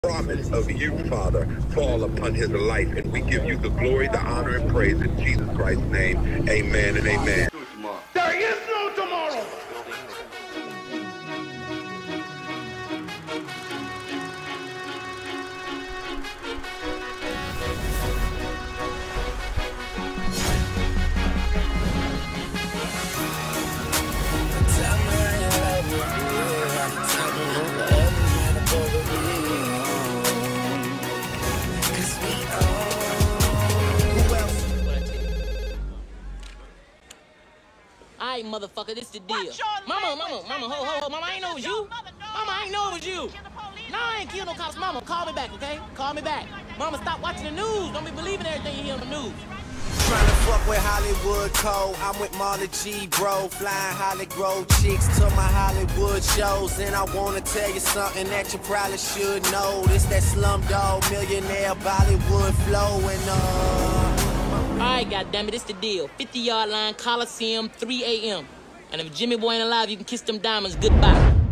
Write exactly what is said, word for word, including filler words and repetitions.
promise of you, Father, fall upon his life. And we give you the glory, the honor, and praise in Jesus Christ's name. Amen and amen. There is no tomorrow. Alright, motherfucker, this the deal. Mama, mama, mama, ho, ho, ho, mama, I ain't know it was you. Mama, I ain't know it was you. No, I ain't kill no cops. Mama, call me back, okay? Call me back. Mama, stop watching the news. Don't be believing everything you hear on the news. Trying to fuck with Hollywood Cole. I'm with Marla G, bro. Flying Holly Grove chicks to my Hollywood shows. And I wanna tell you something that you probably should know. This that Slumdog Millionaire Bollywood flow. And uh Alright, goddammit, this the deal. fifty yard line, Coliseum, three A M And if Jimmy Boy ain't alive, you can kiss them diamonds goodbye.